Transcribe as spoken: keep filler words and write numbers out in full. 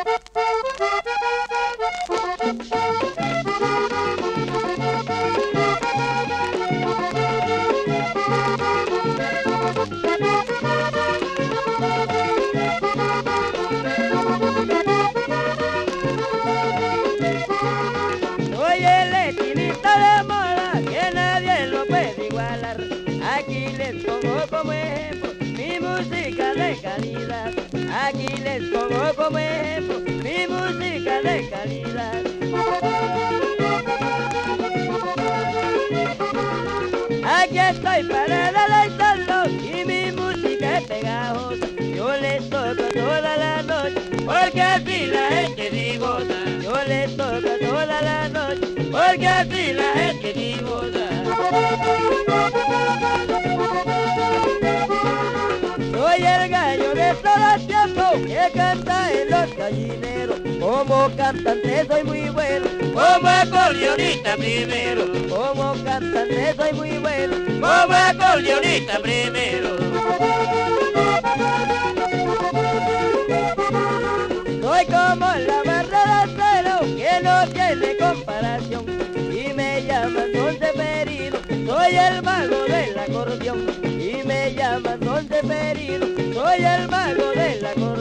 Soy el estilista de moda que nadie lo puede igualar. Aquí les pongo como ejemplo mi música de calidad. Aquí les pongo como ejemplo mi música de calidad. Aquí estoy para deleitarlos y mi música es pegajosa. Yo les toco toda la noche porque así la gente disgoza. Yo les toco toda la noche porque así la gente disgoza. Soy el gallo de todo el tiempo que canta en los gallineros. Como cantante soy muy bueno, como acordeonista primero. Como cantante soy muy bueno, como acordeonista primero. Soy como la barra de acero que no tiene comparación. Y me llaman Don Severino, soy el mago del acordeón. Y me llaman Don Severino, soy el mago del acordeón.